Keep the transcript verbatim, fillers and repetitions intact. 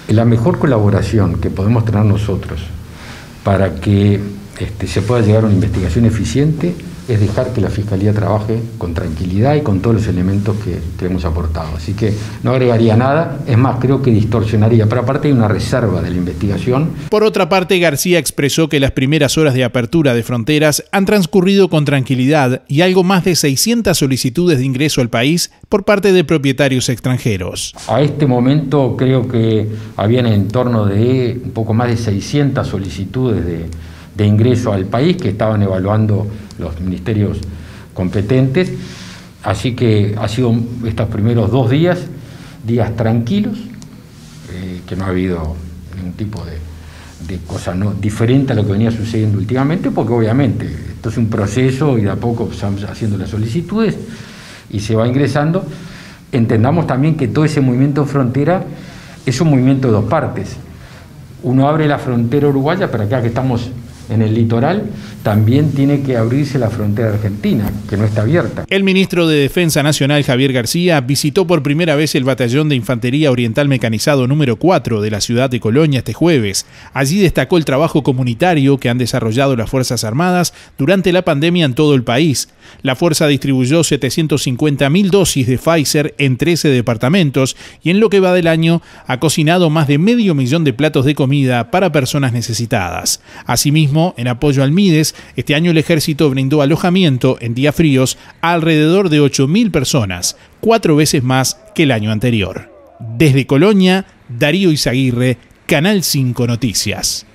La mejor colaboración que podemos tener nosotros para que este, se pueda llegar a una investigación eficiente es dejar que la Fiscalía trabaje con tranquilidad y con todos los elementos que, que hemos aportado. Así que no agregaría nada, es más, creo que distorsionaría, pero aparte hay una reserva de la investigación. Por otra parte, García expresó que las primeras horas de apertura de fronteras han transcurrido con tranquilidad y algo más de seiscientas solicitudes de ingreso al país por parte de propietarios extranjeros. A este momento creo que habían en torno de un poco más de seiscientas solicitudes de de ingreso al país que estaban evaluando los ministerios competentes, así que ha sido estos primeros dos días, días tranquilos, eh, que no ha habido ningún tipo de, de cosa no, diferente a lo que venía sucediendo últimamente, porque obviamente esto es un proceso y de a poco estamos haciendo las solicitudes y se va ingresando. Entendamos también que todo ese movimiento de frontera es un movimiento de dos partes. Uno abre la frontera uruguaya, pero acá que estamos en el litoral, también tiene que abrirse la frontera argentina, que no está abierta. El ministro de Defensa Nacional, Javier García, visitó por primera vez el Batallón de Infantería Oriental Mecanizado número cuatro de la ciudad de Colonia este jueves. Allí destacó el trabajo comunitario que han desarrollado las Fuerzas Armadas durante la pandemia en todo el país. La fuerza distribuyó setecientas cincuenta mil dosis de Pfizer en trece departamentos y en lo que va del año ha cocinado más de medio millón de platos de comida para personas necesitadas. Asimismo, en apoyo al MIDES, este año el Ejército brindó alojamiento en días fríos a alrededor de ocho mil personas, cuatro veces más que el año anterior. Desde Colonia, Darío Izaguirre, Canal cinco Noticias.